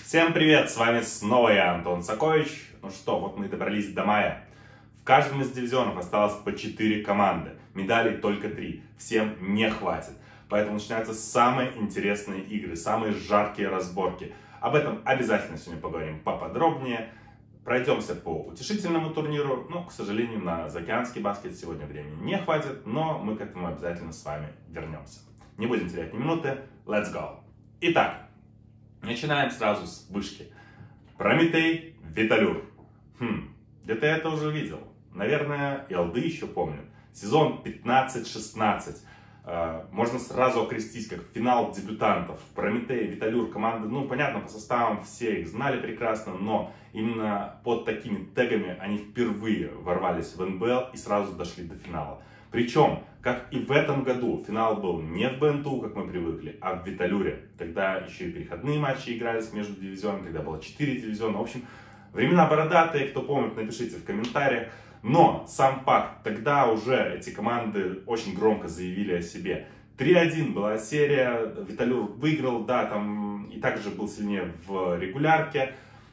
Всем привет, с вами снова я, Антон Сакович. Ну что, вот мы и добрались до мая. В каждом из дивизионов осталось по 4 команды, медалей только 3, всем не хватит. Поэтому начинаются самые интересные игры, самые жаркие разборки. Об этом обязательно сегодня поговорим поподробнее. Пройдемся по утешительному турниру, но, к сожалению, на заокеанский баскет сегодня времени не хватит, но мы к этому обязательно с вами вернемся. Не будем терять ни минуты, let's go! Итак, начинаем сразу с вышки. Прометей, Виталюр. Где-то я это уже видел. Наверное, и алды еще помнят. Сезон 15-16. Можно сразу окрестить как финал дебютантов. Прометей, Виталюр, команды, ну понятно, по составам все их знали прекрасно, но именно под такими тегами они впервые ворвались в НБЛ и сразу дошли до финала. Причем, как и в этом году, финал был не в БНТУ, как мы привыкли, а в Виталюре. Тогда еще и переходные матчи игрались между дивизионами, тогда было 4 дивизиона. В общем, времена бородатые, кто помнит, напишите в комментариях. Но сам факт, тогда уже эти команды очень громко заявили о себе. 3-1 была серия, Виталюр выиграл, да, там и также был сильнее в регулярке.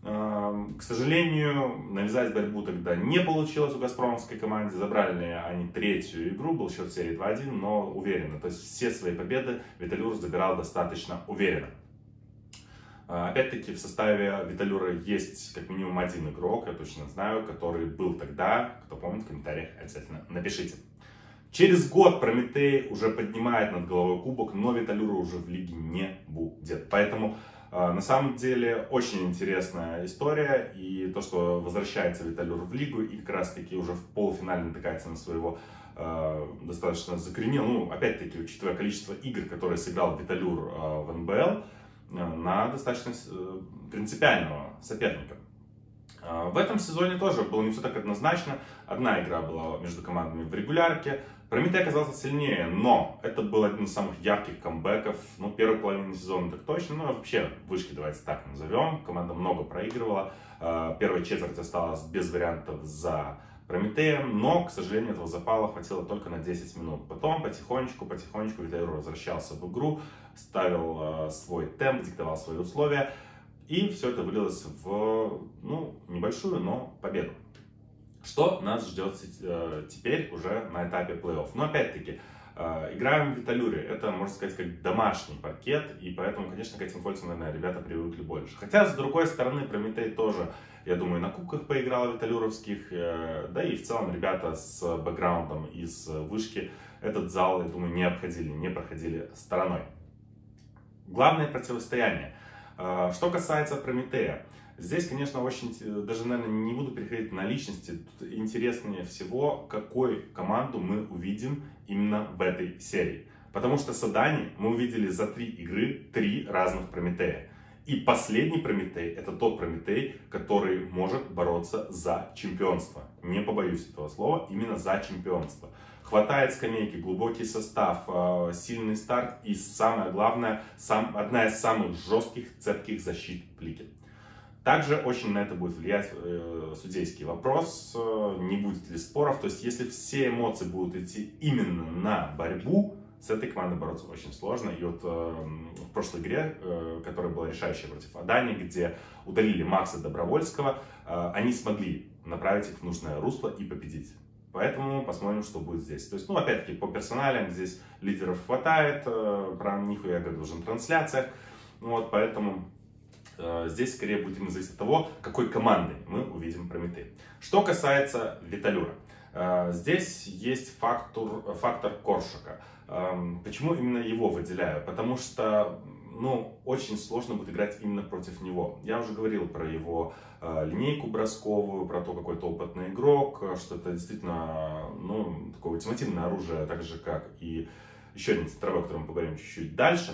К сожалению, навязать борьбу тогда не получилось у газпромовской команды. Забрали они третью игру, был счет серии 2-1, но уверенно. То есть все свои победы Виталюр забирал достаточно уверенно. Опять-таки в составе Виталюра есть как минимум один игрок, я точно знаю, который был тогда. Кто помнит, в комментариях обязательно напишите. Через год Прометей уже поднимает над головой кубок, но Виталюра уже в лиге не будет. Поэтому на самом деле очень интересная история. И то, что возвращается Виталюр в лигу и как раз таки уже в полуфинале натыкается на своего достаточно закоренелого, ну опять-таки учитывая количество игр, которые сыграл Виталюр в НБЛ, на достаточно принципиального соперника. В этом сезоне тоже было не все так однозначно. Одна игра была между командами в регулярке. Прометей оказался сильнее, но это был один из самых ярких камбэков. Ну, первой половины сезона так точно, но вообще вышки давайте так назовем. Команда много проигрывала. Первая четверть осталась без вариантов за Прометеем, но, к сожалению, этого запала хватило только на 10 минут. Потом потихонечку Виталюр возвращался в игру, ставил свой темп, диктовал свои условия. И все это вылилось в небольшую, но победу. Что нас ждет теперь уже на этапе плей-офф? Но опять-таки, играем в Виталюре. Это, можно сказать, как домашний паркет. И поэтому, конечно, к этим кольцам, наверное, ребята привыкли больше. Хотя, с другой стороны, Прометей тоже, я думаю, на кубках поиграл виталюровских. Да и в целом ребята с бэкграундом из вышки этот зал, я думаю, не проходили стороной. Главное противостояние. Что касается Прометея. Здесь, конечно, очень, даже, наверное, не буду переходить на личности. Тут интереснее всего, какую команду мы увидим именно в этой серии. Потому что с Адани мы увидели за 3 игры 3 разных Прометея. И последний Прометей — это тот Прометей, который может бороться за чемпионство. Не побоюсь этого слова, именно за чемпионство. Хватает скамейки, глубокий состав, сильный старт и, самое главное, одна из самых жестких, цепких защит в лиге. Также очень на это будет влиять судейский вопрос, не будет ли споров. То есть, если все эмоции будут идти именно на борьбу, с этой командой бороться очень сложно. И вот в прошлой игре, которая была решающая против Адани, где удалили Макса Добровольского, они смогли направить их в нужное русло и победить. Поэтому посмотрим, что будет здесь. То есть, опять-таки, по персоналиям здесь лидеров хватает, про них я говорил уже на трансляциях. Поэтому здесь скорее будет именно зависеть от того, какой командой мы увидим Прометей. Что касается Виталюра. Здесь есть фактор Коршака. Почему именно его выделяю? Потому что очень сложно будет играть именно против него. Я уже говорил про его линейку бросковую, про то, какой это опытный игрок, что это действительно такое ультимативное оружие, так же как и еще один центровой, о котором мы поговорим чуть-чуть дальше.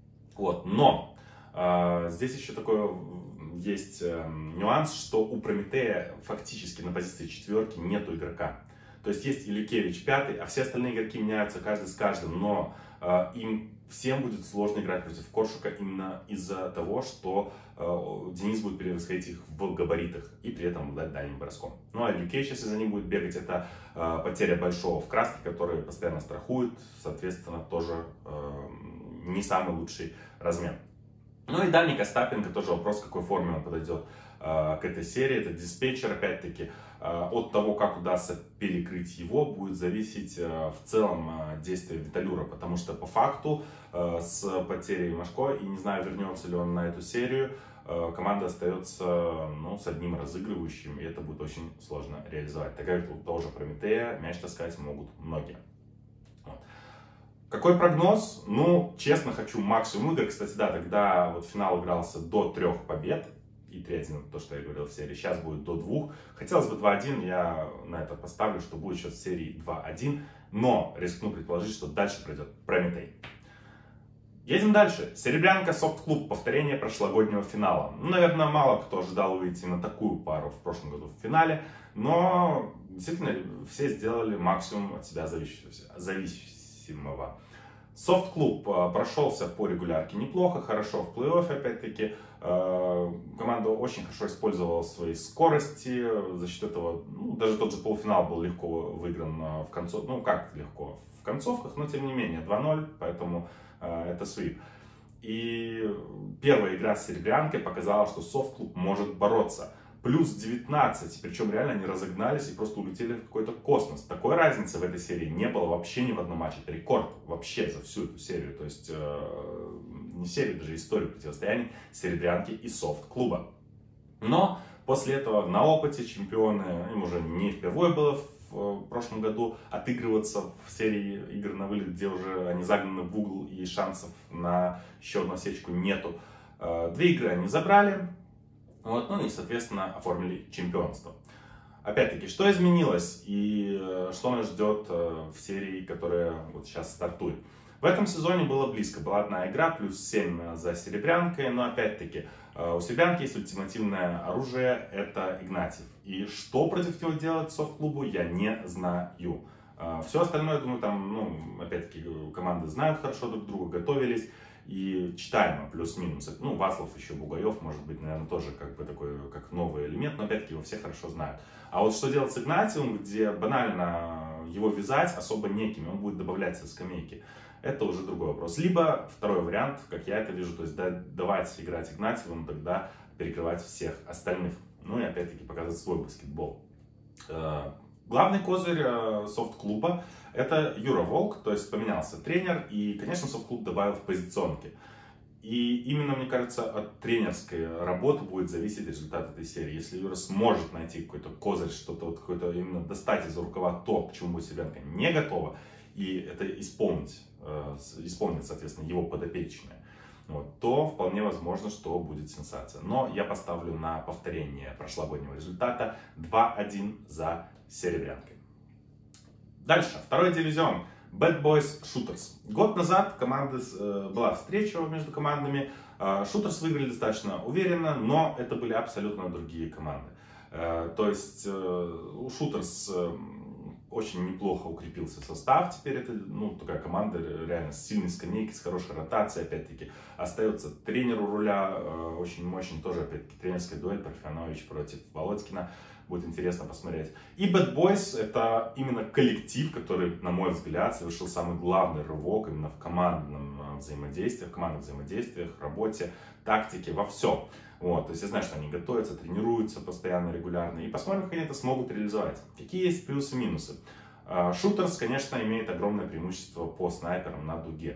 Но здесь еще такой есть нюанс, что у Прометея фактически на позиции четверки нету игрока. То есть есть Илюкевич 5, а все остальные игроки меняются каждый с каждым, но им всем будет сложно играть против Коршака именно из-за того, что Денис будет превосходить их в габаритах и при этом обладать дальним броском. А Илюкевич, если за ним будет бегать, это потеря большого в краске, который постоянно страхует, соответственно, тоже не самый лучший размен. Ну и Даник Остапенко, тоже вопрос, в какой форме он подойдет к этой серии. Это диспетчер, опять-таки, от того, как удастся перекрыть его, будет зависеть в целом действие Виталюра. Потому что по факту с потерей Машко, и не знаю, вернется ли он на эту серию, команда остается с одним разыгрывающим, и это будет очень сложно реализовать. Так как у того же Прометея мяч таскать могут многие. Вот. Какой прогноз? Ну, честно, хочу максимум игр. Кстати, да, тогда вот финал игрался до 3 побед. И 3-1, то, что я говорил в серии. Сейчас будет до 2. Хотелось бы 2-1, я на это поставлю, что будет сейчас в серии 2-1. Но рискну предположить, что дальше пройдет Прометей. Едем дальше. Серебрянка Софт-клуб. Повторение прошлогоднего финала. Ну, наверное, мало кто ожидал увидеть именно такую пару в прошлом году в финале. Но действительно все сделали максимум от себя зависимого. Софт-клуб прошелся по регулярке неплохо, хорошо в плей-оффе, опять-таки. Команда очень хорошо использовала свои скорости. За счет этого, даже тот же полуфинал был легко выигран в концовках. Ну, как легко? В концовках, но тем не менее 2-0, поэтому это свип. И первая игра с Серебрянкой показала, что Софт-клуб может бороться. Плюс 19, причем реально они разогнались и просто улетели в какой-то космос. Такой разницы в этой серии не было вообще ни в одном матче. Это рекорд вообще за всю эту серию. То есть не серию, даже историю противостояний Серебрянки и Софт-клуба. Но после этого на опыте чемпионы, им уже не впервые было в прошлом году отыгрываться в серии игр на вылет, где уже они загнаны в угол и шансов на еще одну осечку нету. 2 игры они забрали. Вот, ну и, соответственно, оформили чемпионство. Опять-таки, что изменилось и что нас ждет в серии, которая вот сейчас стартует? В этом сезоне было близко. Была одна игра, плюс 7 за Серебрянкой. Но опять-таки, у Серебрянки есть ультимативное оружие, это Игнатьев. И что против него делать Софт-клубу, я не знаю. Все остальное, думаю, там, опять-таки, команды знают хорошо друг друга, готовились. И читаемо, плюс-минус. Ну, Вацлав еще Бугаев, может быть, наверное, тоже как бы такой, как новый элемент, но опять-таки его все хорошо знают. А вот что делать с Игнатием, где банально его вязать особо некими, он будет добавлять со скамейки, это уже другой вопрос. Либо второй вариант, как я это вижу, то есть давать играть Игнатьевым, тогда перекрывать всех остальных. Ну и опять-таки показать свой баскетбол. Главный козырь Софт-клуба — это Юра Волк, то есть поменялся тренер, и, конечно, Софт-клуб добавил в позиционки. И именно, мне кажется, от тренерской работы будет зависеть результат этой серии. Если Юра сможет найти какой-то козырь, что-то вот какое-то именно достать из рукава то, к чему Серебрянка не готова, и это исполнит, соответственно, его подопечные, вот, то вполне возможно, что будет сенсация. Но я поставлю на повторение прошлогоднего результата 2-1 за Серебрянкой. Дальше, второй дивизион. Bad Boys Shooters. Год назад была встреча между командами. Shooters выиграли достаточно уверенно, но это были абсолютно другие команды. То есть у Shooters очень неплохо укрепился состав. Теперь это такая команда реально с сильной скамейкой, с хорошей ротацией. Опять-таки остается тренер у руля, очень мощный тоже, опять-таки, тренерская дуэль Парфянович против Володькина. Будет интересно посмотреть. И Bad Boys — это именно коллектив, который, на мой взгляд, совершил самый главный рывок именно в командном взаимодействии, в командных взаимодействиях, работе, тактике, во всем. Вот, то есть я знаю, что они готовятся, тренируются постоянно, регулярно. И посмотрим, как они это смогут реализовать. Какие есть плюсы и минусы. Shooters, конечно, имеет огромное преимущество по снайперам на дуге.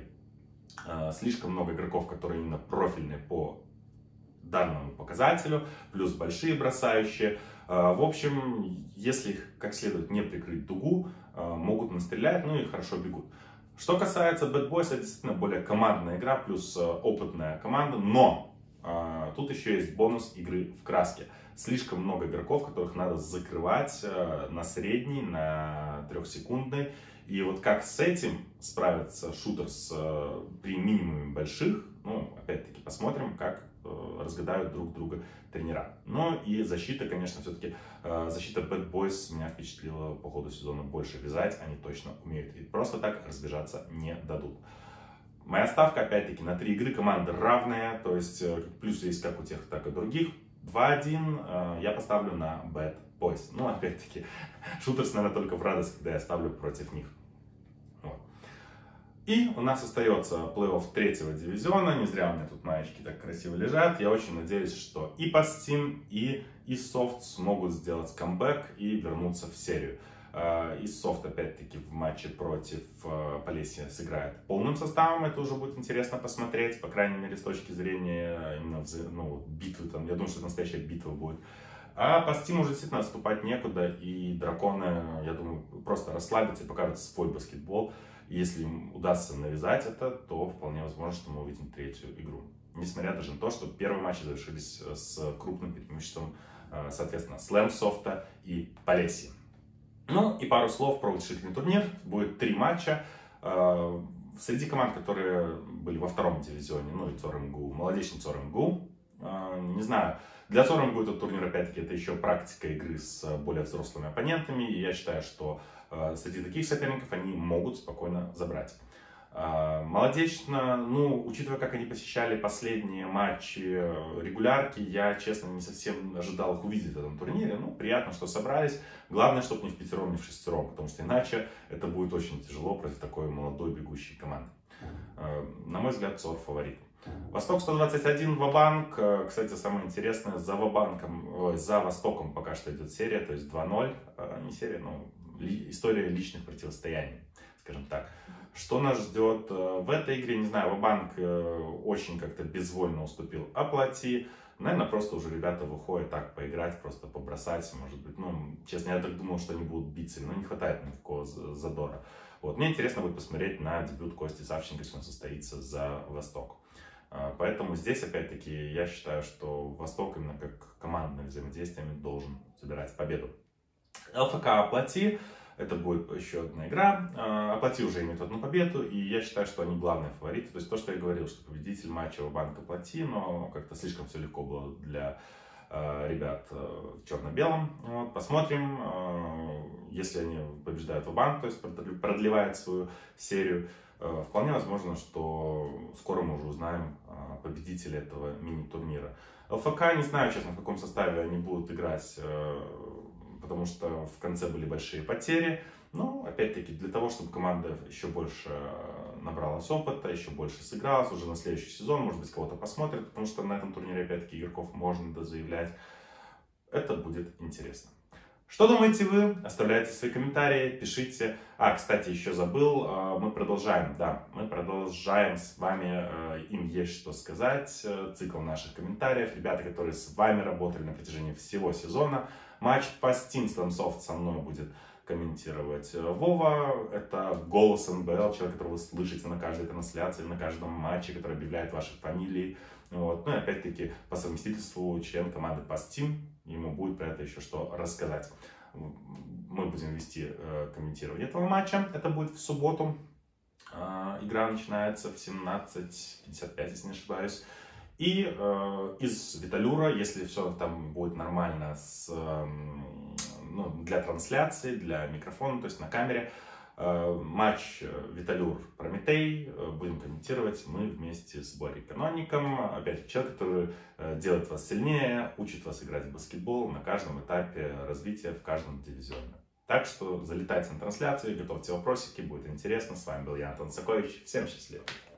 Слишком много игроков, которые именно профильные по данному показателю, плюс большие бросающие. В общем, если их как следует не прикрыть дугу, могут настрелять, ну и хорошо бегут. Что касается Bad Boys, это действительно более командная игра, плюс опытная команда, но тут еще есть бонус игры в краске. Слишком много игроков, которых надо закрывать на средней, на 3-секундной. И вот как с этим справится Shooters при минимуме больших, опять-таки посмотрим, как разгадают друг друга тренера. Ну и защита, конечно, все-таки защита Bad Boys меня впечатлила по ходу сезона больше вязать, они точно умеют. И просто так разбежаться не дадут. Моя ставка, опять-таки, на 3 игры, команда равная, то есть плюсы есть как у тех, так и у других. 2-1 я поставлю на Bad Boys. Ну, опять-таки, Shooters, наверное, только в радость, когда я ставлю против них. Вот. И у нас остается плей-офф третьего дивизиона. Не зря у меня тут маечки так красиво лежат. Я очень надеюсь, что и Pastteam, и Soft смогут сделать камбэк и вернуться в серию. И Soft опять-таки в матче против Полесья сыграет полным составом. Это уже будет интересно посмотреть, по крайней мере, с точки зрения именно битвы. Там, я думаю, что настоящая битва будет. А Pastteam уже действительно отступать некуда. И драконы, я думаю, просто расслабятся и покажут свой баскетбол. Если им удастся навязать это, то вполне возможно, что мы увидим третью игру. Несмотря даже на то, что первые матчи завершились с крупным преимуществом, соответственно, Слэм Софта и Полесья. Ну и пару слов про утешительный турнир. Будет 3 матча. Среди команд, которые были во втором дивизионе, ну и ЦОР-МГУ, молодечный ЦОР-МГУ. Не знаю, для ЦОР-МГУ этот турнир, опять-таки, это еще практика игры с более взрослыми оппонентами. И я считаю, что среди таких соперников они могут спокойно забрать. Молодечно, ну, учитывая, как они посещали последние матчи регулярки, я, честно, не совсем ожидал их увидеть в этом турнире. Ну, приятно, что собрались. Главное, чтобы не в пятером, не в шестером, потому что иначе это будет очень тяжело против такой молодой бегущей команды. На мой взгляд, ЦОР фаворит. Восток 121 Ва-Банк. Кстати, самое интересное, за Востоком пока что идет серия, то есть 2-0. Не серия, но история личных противостояний, скажем так. Что нас ждет в этой игре, не знаю, Ва-Банк очень как-то безвольно уступил Аплати. Наверное, просто уже ребята выходят так поиграть, просто побросать, может быть. Ну, честно, я так думал, что они будут биться, но не хватает никакого задора. Вот. Мне интересно будет посмотреть на дебют Кости Савченко, если он состоится за Восток. Поэтому здесь, опять-таки, я считаю, что Восток именно как командным взаимодействием должен забирать победу. ЛФК Аплати. Это будет еще одна игра. Аплати уже имеет одну победу, и я считаю, что они главные фавориты. То есть то, что я говорил, что победитель матча Ва-Банк Аплати, но как-то слишком все легко было для ребят в черно-белом. Вот, посмотрим, если они побеждают Ва-Банк, то есть продлевает свою серию. Вполне возможно, что скоро мы уже узнаем победителя этого мини-турнира. ЛФК, не знаю, честно, в каком составе они будут играть, потому что в конце были большие потери. Но, опять-таки, для того, чтобы команда еще больше набралась опыта, еще больше сыгралась, уже на следующий сезон, может быть, кого-то посмотрят, потому что на этом турнире, опять-таки, игроков можно дозаявлять. Это будет интересно. Что думаете вы? Оставляйте свои комментарии, пишите. Кстати, еще забыл, мы продолжаем с вами, им есть что сказать, цикл наших комментариев. Ребята, которые с вами работали на протяжении всего сезона. Матч Pastteam Soft со мной будет комментировать Вова. Это голос НБЛ, человек, которого вы слышите на каждой трансляции, на каждом матче, который объявляет ваши фамилии. Вот. Ну и опять-таки по совместительству член команды Pastteam. Ему будет про это еще что рассказать. Мы будем вести комментирование этого матча. Это будет в субботу. Игра начинается в 17:55, если не ошибаюсь. И из Виталюра, если все там будет нормально для трансляции, для микрофона, то есть на камере, матч Виталюр-Прометей будем комментировать мы вместе с Борей Каноником. Опять человек, который делает вас сильнее, учит вас играть в баскетбол на каждом этапе развития, в каждом дивизионе. Так что залетайте на трансляцию, готовьте вопросики, будет интересно. С вами был я, Антон Сакович. Всем счастливо!